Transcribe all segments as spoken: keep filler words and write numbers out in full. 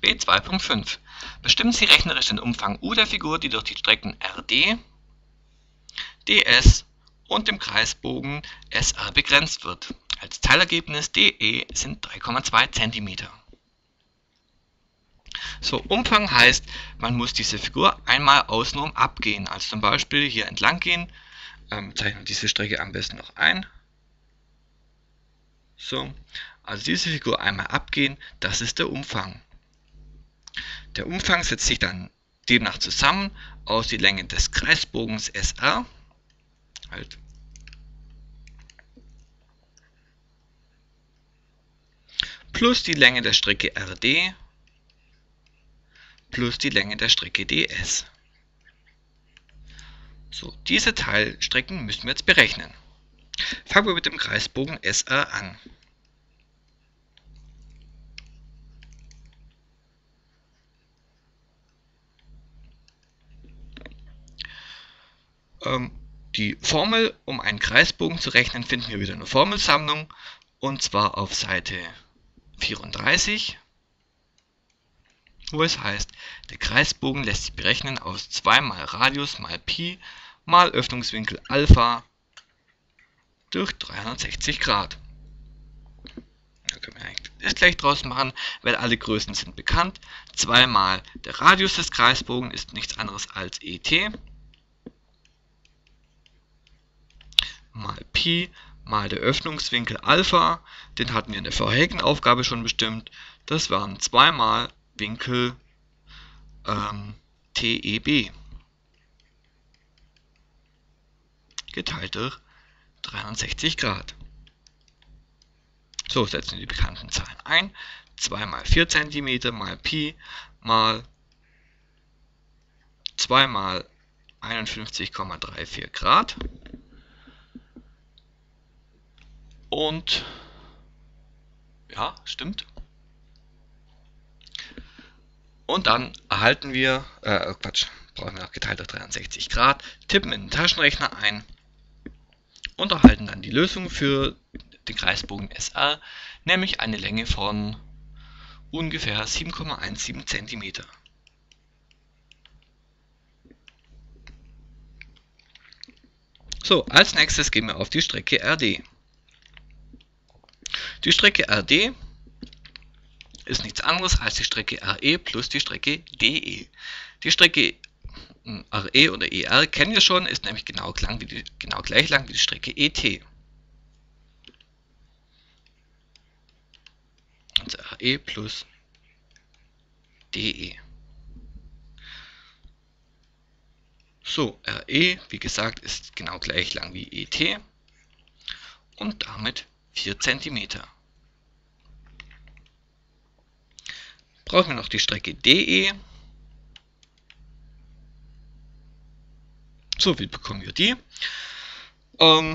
B zwei Punkt fünf. Bestimmen Sie rechnerisch den Umfang U der Figur, die durch die Strecken R D, D S und dem Kreisbogen S R begrenzt wird. Als Teilergebnis D E sind drei Komma zwei Zentimeter. So, Umfang heißt, man muss diese Figur einmal außenrum abgehen. Also zum Beispiel hier entlang gehen, ähm, zeichnen diese Strecke am besten noch ein. So, also diese Figur einmal abgehen, das ist der Umfang. Der Umfang setzt sich dann demnach zusammen aus die Länge des Kreisbogens S R, halt, plus die Länge der Strecke R D, plus die Länge der Strecke D S. So, diese Teilstrecken müssen wir jetzt berechnen. Fangen wir mit dem Kreisbogen S R an. Ähm, die Formel, um einen Kreisbogen zu rechnen, finden wir wieder in der Formelsammlung, und zwar auf Seite vierunddreißig. Wo es heißt, der Kreisbogen lässt sich berechnen aus zwei mal Radius mal Pi mal Öffnungswinkel Alpha durch dreihundertsechzig Grad. Da können wir eigentlich das gleich draus machen, weil alle Größen sind bekannt. zwei mal der Radius des Kreisbogens ist nichts anderes als E T mal Pi mal der Öffnungswinkel Alpha, den hatten wir in der vorherigen Aufgabe schon bestimmt. Das waren zwei mal Winkel ähm, T E B geteilt durch dreihundertsechzig Grad. So, setzen wir die bekannten Zahlen ein. zwei mal vier Zentimeter mal Pi mal zwei mal einundfünfzig Komma vierunddreißig Grad. Und ja, stimmt. Und dann erhalten wir, äh, Quatsch, brauchen wir noch geteilt durch dreihundertsechzig Grad, tippen in den Taschenrechner ein und erhalten dann die Lösung für den Kreisbogen S R, nämlich eine Länge von ungefähr sieben Komma siebzehn Zentimeter. So, als nächstes gehen wir auf die Strecke R D. Die Strecke R D ist nichts anderes als die Strecke R E plus die Strecke D E. Die Strecke R E oder E R kennen wir schon, ist nämlich genau, lang wie die, genau gleich lang wie die Strecke E T. Also R E plus D E. So, R E, wie gesagt, ist genau gleich lang wie E T und damit vier Zentimeter. Brauchen wir noch die Strecke D E. So, wie bekommen wir die? Ähm,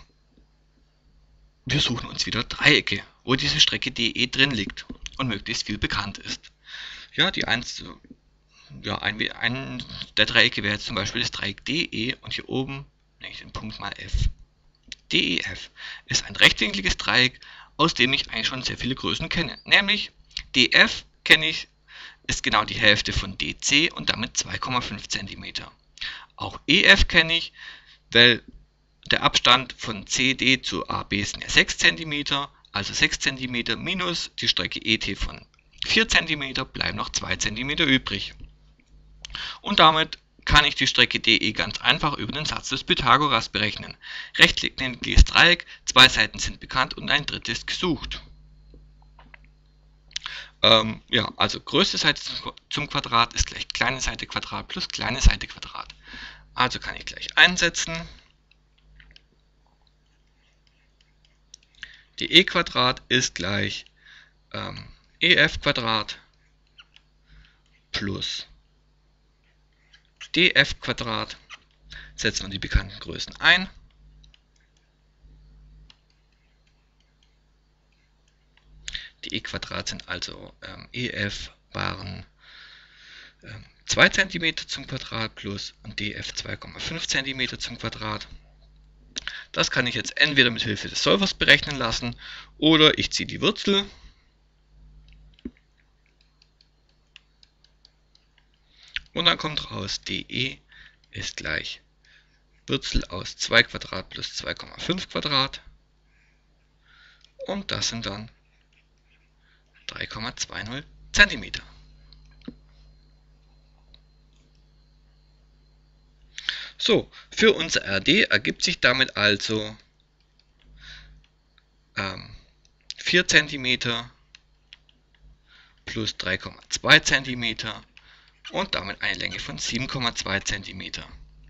wir suchen uns wieder Dreiecke, wo diese Strecke D E drin liegt und möglichst viel bekannt ist. Ja, die eins, ja, ein, ein der Dreiecke wäre jetzt zum Beispiel das Dreieck D E und hier oben nenne ich den Punkt mal F. D E F ist ein rechtwinkliges Dreieck, aus dem ich eigentlich schon sehr viele Größen kenne. Nämlich D F kenne ich, ist genau die Hälfte von D C und damit zwei Komma fünf Zentimeter. Auch E F kenne ich, weil der Abstand von C D zu A B sind ja sechs Zentimeter, also sechs Zentimeter minus die Strecke E T von vier Zentimeter, bleiben noch zwei Zentimeter übrig. Und damit kann ich die Strecke D E ganz einfach über den Satz des Pythagoras berechnen. Rechtwinkliges Dreieck, zwei Seiten sind bekannt und ein drittes gesucht. Ähm, ja, also größte Seite zum Quadrat ist gleich kleine Seite Quadrat plus kleine Seite Quadrat. Also kann ich gleich einsetzen. D E Quadrat ist gleich ähm, E F Quadrat plus D F Quadrat. Setzen wir die bekannten Größen ein. Die E Quadrat sind also ähm, E F waren ähm, zwei Zentimeter zum Quadrat plus und D F zwei Komma fünf Zentimeter zum Quadrat. Das kann ich jetzt entweder mit Hilfe des Solvers berechnen lassen oder ich ziehe die Wurzel. Und dann kommt raus, dE ist gleich Wurzel aus zwei Quadrat plus zwei Komma fünf Quadrat. Und das sind dann drei Komma zwanzig Zentimeter. So, für unser R D ergibt sich damit also ähm, vier Zentimeter plus drei Komma zwei Zentimeter und damit eine Länge von sieben Komma zwei Zentimeter.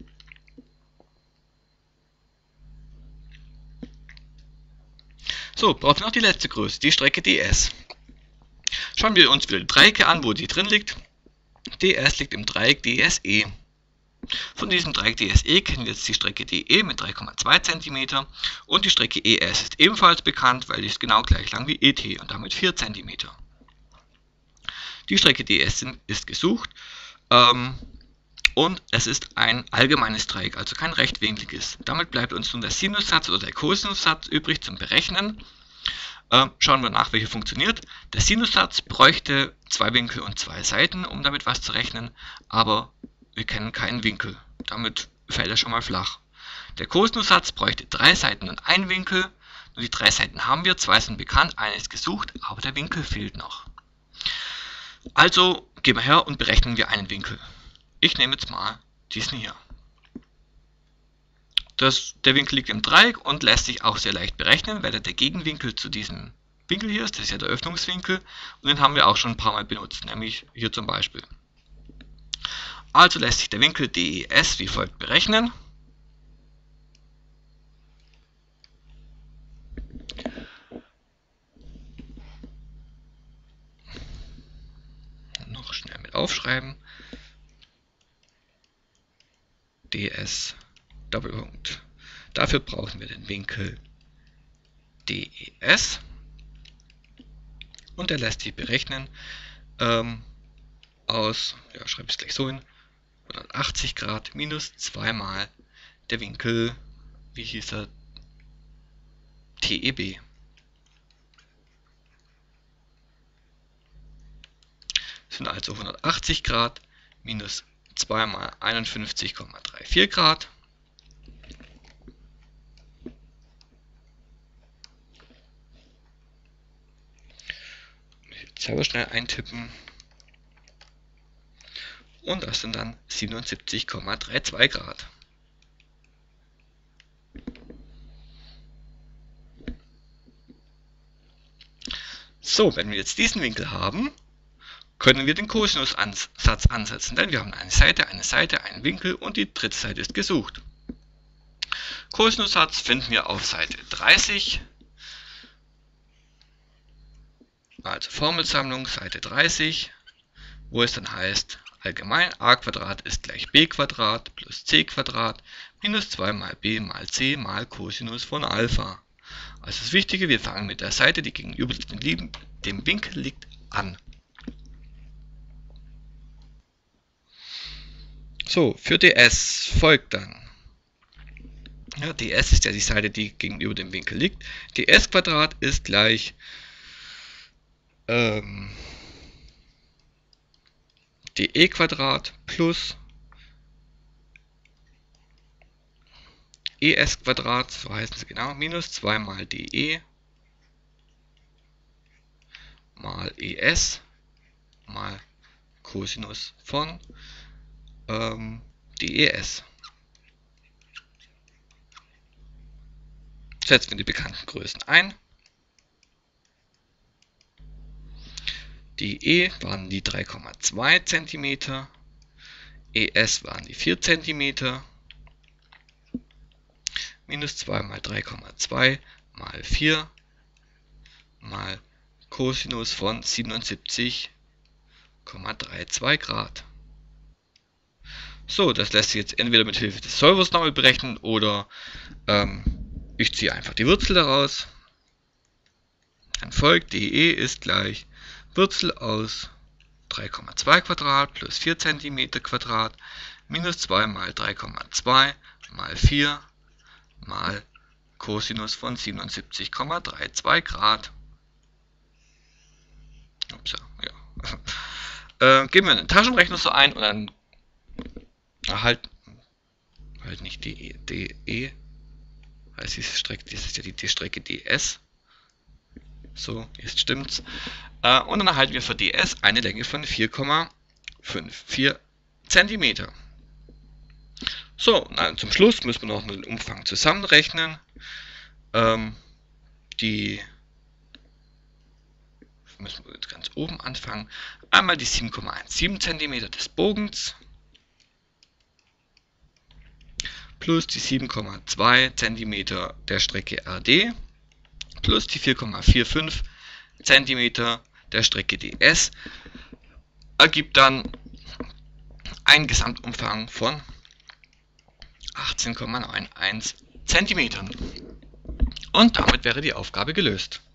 So, brauchen wir noch die letzte Größe, die Strecke D S. Schauen wir uns wieder die Dreiecke an, wo die drin liegt. D S liegt im Dreieck D S E. Von diesem Dreieck D S E kennen wir jetzt die Strecke D E mit drei Komma zwei Zentimeter und die Strecke E S ist ebenfalls bekannt, weil die ist genau gleich lang wie E T und damit vier Zentimeter. Die Strecke D S ist gesucht ähm, und es ist ein allgemeines Dreieck, also kein rechtwinkliges. Damit bleibt uns nun der Sinussatz oder der Kosinussatz übrig zum Berechnen. Ähm, schauen wir nach, welcher funktioniert. Der Sinussatz bräuchte zwei Winkel und zwei Seiten, um damit was zu rechnen, aber wir kennen keinen Winkel. Damit fällt er schon mal flach. Der Kosinussatz bräuchte drei Seiten und einen Winkel. Nur die drei Seiten haben wir, zwei sind bekannt, eine ist gesucht, aber der Winkel fehlt noch. Also gehen wir her und berechnen wir einen Winkel. Ich nehme jetzt mal diesen hier. Das, der Winkel liegt im Dreieck und lässt sich auch sehr leicht berechnen, weil er der Gegenwinkel zu diesem Winkel hier ist. Das ist ja der Öffnungswinkel und den haben wir auch schon ein paar Mal benutzt, nämlich hier zum Beispiel. Also lässt sich der Winkel D E S wie folgt berechnen. Noch schnell mit aufschreiben. D S Doppelpunkt. Dafür brauchen wir den Winkel D E S. Und der lässt sich berechnen ähm, aus, ja, schreibe ich es gleich so hin, hundertachtzig Grad minus zwei mal der Winkel, wie hieß er, T E B. Das sind also hundertachtzig Grad minus zwei mal einundfünfzig Komma vierunddreißig Grad. Jetzt selber schnell eintippen. Und das sind dann siebenundsiebzig Komma zweiunddreißig Grad. So, wenn wir jetzt diesen Winkel haben, können wir den Kosinussatz ansetzen, denn wir haben eine Seite, eine Seite, einen Winkel und die dritte Seite ist gesucht. Kosinussatz finden wir auf Seite dreißig, also Formelsammlung, Seite dreißig, wo es dann heißt, allgemein a Quadrat ist gleich b Quadrat plus c Quadrat minus zwei mal b mal c mal Cosinus von Alpha. Also das Wichtige, wir fangen mit der Seite, die gegenüber dem Winkel liegt, an. So, für D S folgt dann, ja, D S ist ja die Seite, die gegenüber dem Winkel liegt, D S Quadrat ist gleich ähm, dE Quadrat plus Es Quadrat, so heißen sie genau, minus zwei mal dE mal Es mal Cosinus von ähm, dEs. Setzen wir die bekannten Größen ein. dE waren die drei Komma zwei Zentimeter, Es waren die vier Zentimeter, minus zwei mal drei Komma zwei mal vier mal Cosinus von siebenundsiebzig Komma zweiunddreißig Grad. So, das lässt sich jetzt entweder mit Hilfe des Solvers nochmal berechnen oder ähm, ich ziehe einfach die Wurzel daraus. Dann folgt dE ist gleich Wurzel aus drei Komma zwei Quadrat plus vier Zentimeter Quadrat minus zwei mal drei Komma zwei mal vier mal Cosinus von siebenundsiebzig Komma zweiunddreißig Grad. Ups, ja. äh, geben wir einen Taschenrechner so ein und dann erhalten, halt nicht D E, heißt diese Strecke, das ist ja die, die Strecke D S. So, jetzt stimmt's. Äh, und dann erhalten wir für D S eine Länge von vier Komma fünf vier Zentimeter. So, na, zum Schluss müssen wir noch den Umfang zusammenrechnen. Ähm, die müssen wir jetzt ganz oben anfangen. Einmal die sieben Komma siebzehn Zentimeter des Bogens plus die sieben Komma zwei Zentimeter der Strecke R D plus die vier Komma fünfundvierzig Zentimeter der Strecke D S ergibt dann einen Gesamtumfang von achtzehn Komma einundneunzig Zentimetern. Und damit wäre die Aufgabe gelöst.